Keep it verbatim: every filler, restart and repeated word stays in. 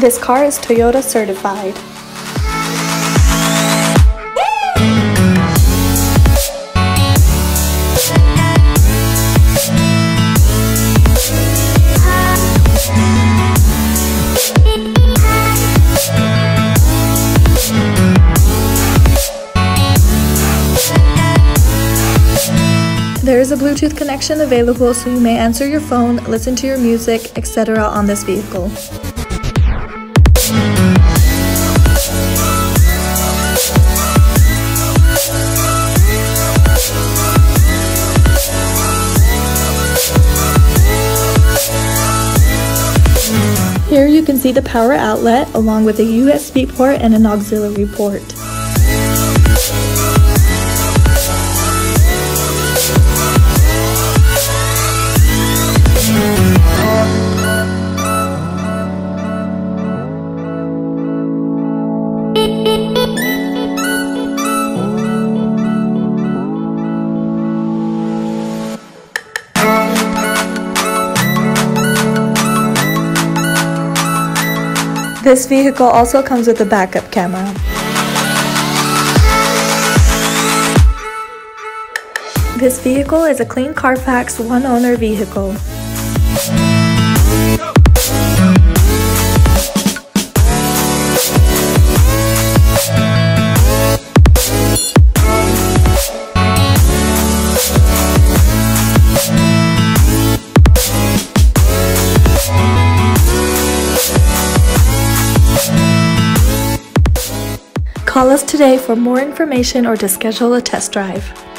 This car is Toyota certified. There is a Bluetooth connection available, so you may answer your phone, listen to your music, et cetera on this vehicle. Here you can see the power outlet along with a U S B port and an auxiliary port. This vehicle also comes with a backup camera. This vehicle is a clean Carfax one owner vehicle. Call us today for more information or to schedule a test drive.